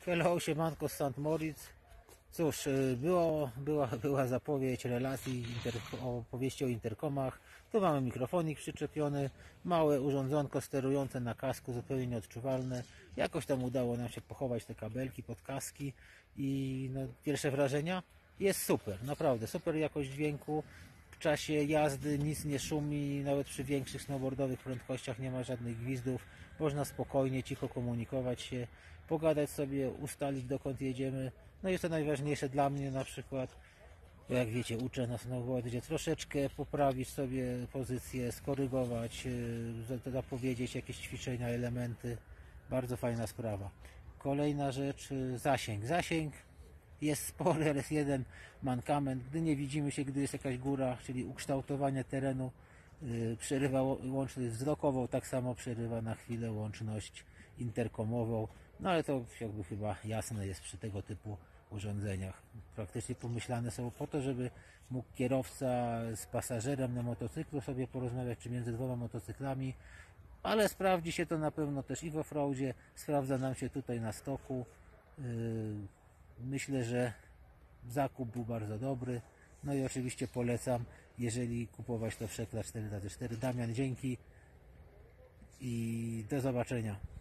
Hello, siemanko z St. Moritz. Cóż, była zapowiedź relacji, opowieści o interkomach. Tu mamy mikrofonik przyczepiony, małe urządzonko sterujące na kasku, zupełnie nieodczuwalne. Jakoś tam udało nam się pochować te kabelki pod kaski i no, pierwsze wrażenia? Jest super, naprawdę super jakość dźwięku. W czasie jazdy nic nie szumi, nawet przy większych snowboardowych prędkościach nie ma żadnych gwizdów. Można spokojnie, cicho komunikować się, pogadać sobie, ustalić dokąd jedziemy. No jest to najważniejsze dla mnie na przykład. Jak wiecie, uczę na snowboardzie troszeczkę poprawić sobie pozycję, skorygować, zapowiedzieć jakieś ćwiczenia, elementy. Bardzo fajna sprawa. Kolejna rzecz, zasięg. Zasięg jest spory, ale jest jeden mankament. Gdy nie widzimy się, gdy jest jakaś góra, czyli ukształtowanie terenu, przerywa łączność wzrokową, tak samo przerywa na chwilę łączność interkomową. No ale to jakby chyba jasne jest przy tego typu urządzeniach. Praktycznie pomyślane są po to, żeby mógł kierowca z pasażerem na motocyklu sobie porozmawiać, czy między dwoma motocyklami, ale sprawdzi się to na pewno też i w offroadzie, sprawdza nam się tutaj na stoku. Myślę, że zakup był bardzo dobry. No i oczywiście polecam, jeżeli kupować to w Szekla 4x4. Damian, dzięki i do zobaczenia.